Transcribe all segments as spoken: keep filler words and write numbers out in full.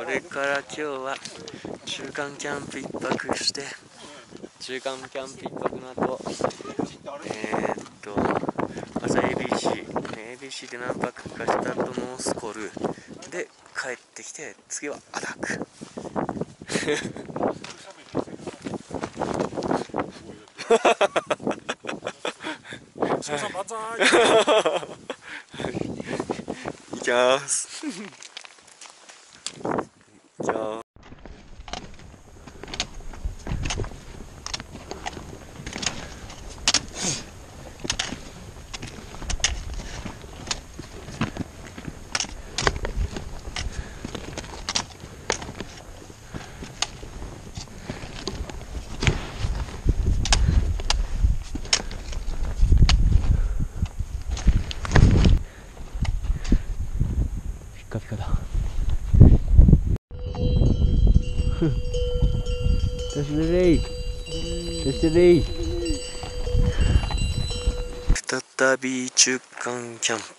れから今日は中間キャンプ一泊して、中間キャンプ一泊の後、えー、っと朝 エービーシー、エービーシー で何泊かした後ノースコールで帰ってきて、次はアタック翔さん万歳いきますいきます。ピカピカだ。久しぶり久しぶり。再び中間キャンプ。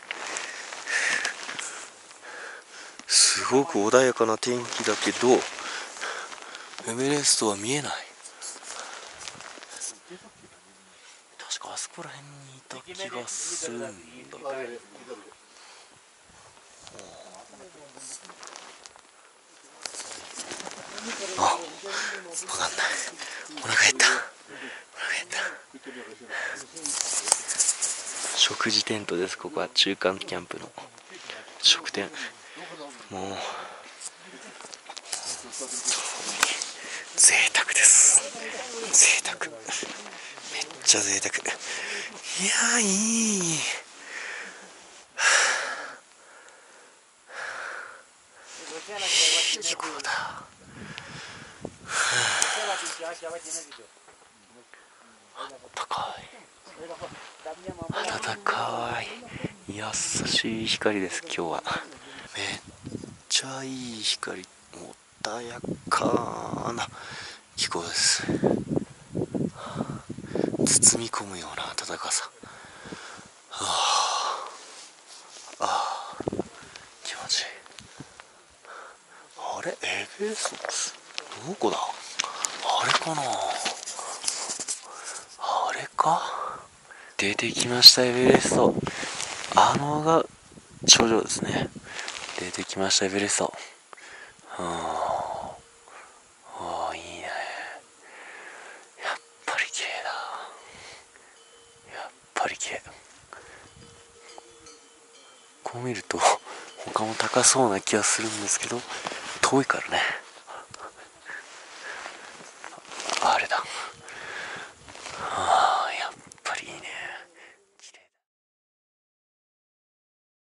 すごく穏やかな天気だけどエベレストは見えない。確かあそこら辺にいた気がするんだ。あ、わかんない。お腹減った。お腹減った。食事テントです。ここは中間キャンプの食店。もう贅沢です。贅沢。めっちゃ贅沢。いやー、いい。いい気候だ。あったかい。暖かい。優しい光です。今日はめっちゃいい光。穏やかな気候です。包み込むような暖かさ。はあ、ああ、気持ちいい。あれ、エベレストどこだ。あれかな。あれか。出てきました、エベレスト。あのが頂上ですね。出てきました、エベレスト。はあ、あ、いいね。やっぱり綺麗だ。やっぱり綺麗。こう見ると他も高そうな気がするんですけど、遠いからね。